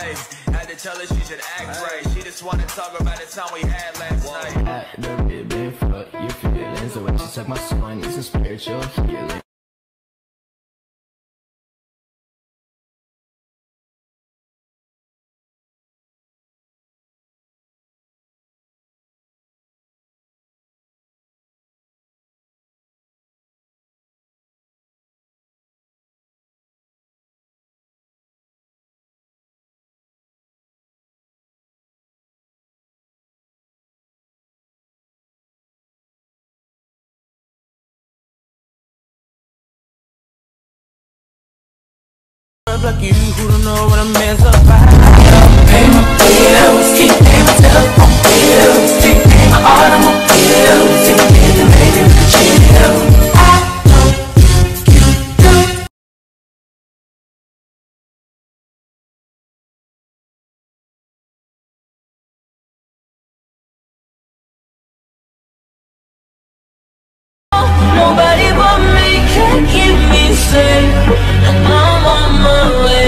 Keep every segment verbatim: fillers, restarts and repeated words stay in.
right. Had to tell her she should act right. She just wanna talk about the time we had last night. At the ribbon for your feelings, the way she took my soul, I need some spiritual healing. Like you who don't know what a man's about. Pay my bills, keep paying my telephone bills, keep paying my automobiles, keep paying the lady with the chill. I know you do. Nobody but me can keep me safe, and I'm on my way.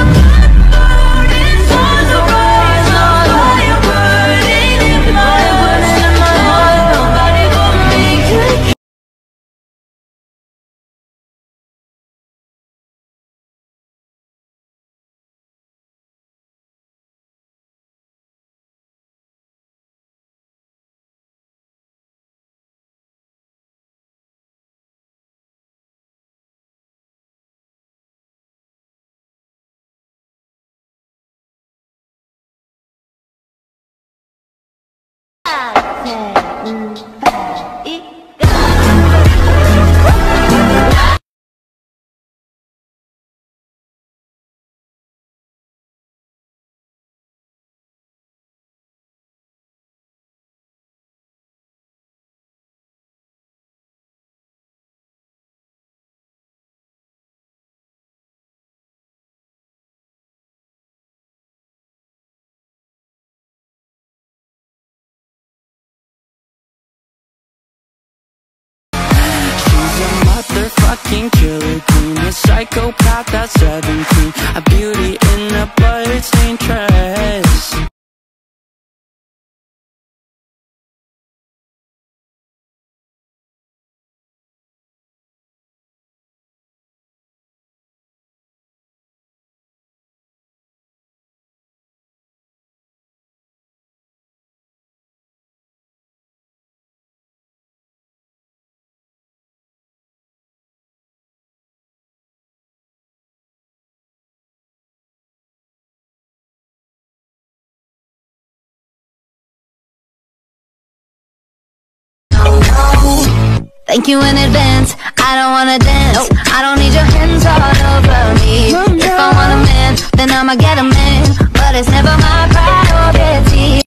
Motherfucking killer queen, a psychopath at seventeen, a beauty in a bloodstained dress. Thank you in advance, I don't wanna dance, nope. I don't need your hands all over me. No, no. If I want a man, then I'ma get a man, but it's never my priority.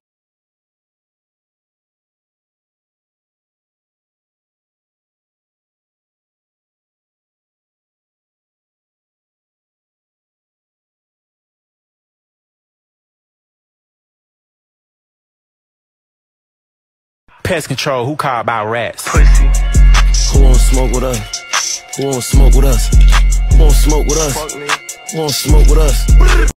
Pest control, who called about rats? Pussy. Who won't smoke with us? Who won't smoke with us? Who won't smoke with us? Who won't smoke with us?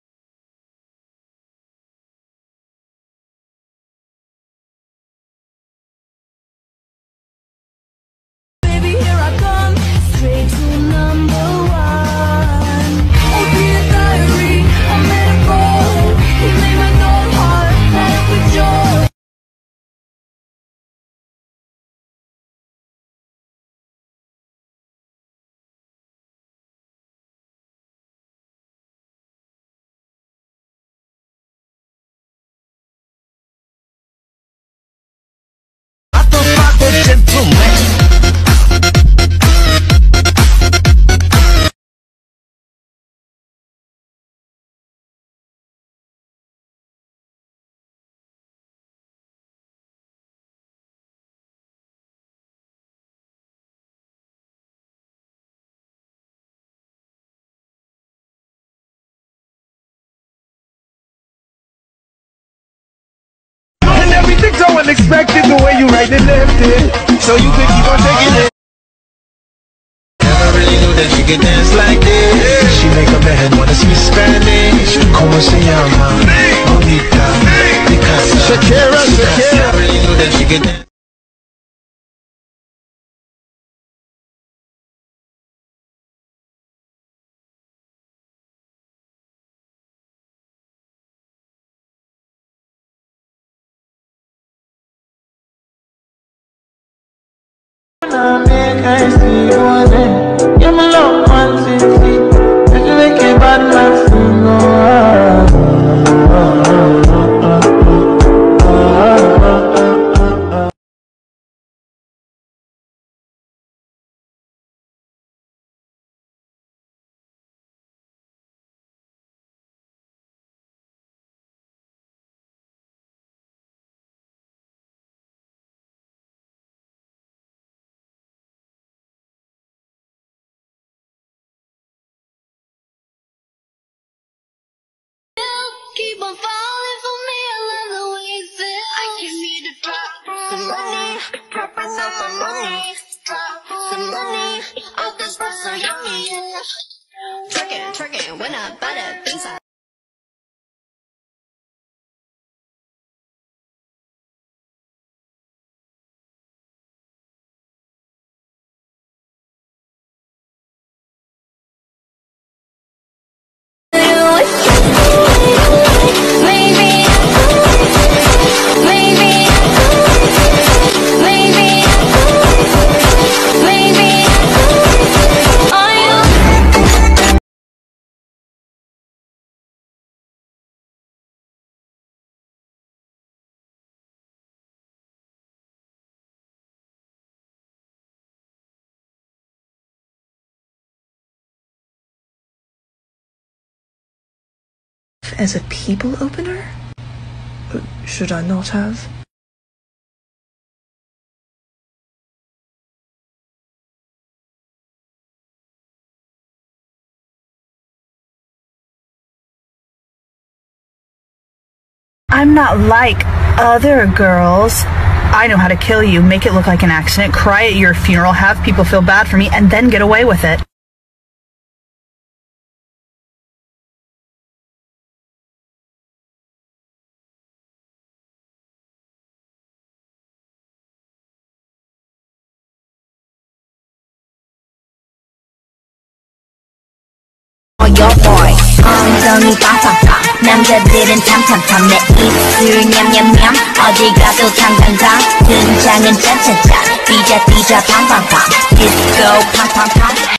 Baby, here I come, straight to number one. Oh, be a diary, a metaphor. You made my cold heart light with joy. Everything's so unexpected the way you right and left it. So you think you gonna take it in? Never really knew that. that she can dance like this. She make a man wanna speak Spanish. Como se llama? Bonita, Picasa. Shakira, Shakira. I already knew that she could dance. I see you on it. Give me love, one city. Make you make a bad man sing. Keep on falling for me, I love the way you feel. I give me the drop some money, dropping on my money, drop some money, all this stuff so yummy. Twerking, twerking, when I buy that Bnha. As a people opener? Should I not have? I'm not like other girls. I know how to kill you, make it look like an accident, cry at your funeral, have people feel bad for me, and then get away with it. Your boy, 엉덩이 빵빵빵 남자들은 탐탐탐 내 입술 냠냠냠 어디 가도 당당당 등장은 짠짠짠 삐자 삐자 팡팡팡 디스코 팡팡팡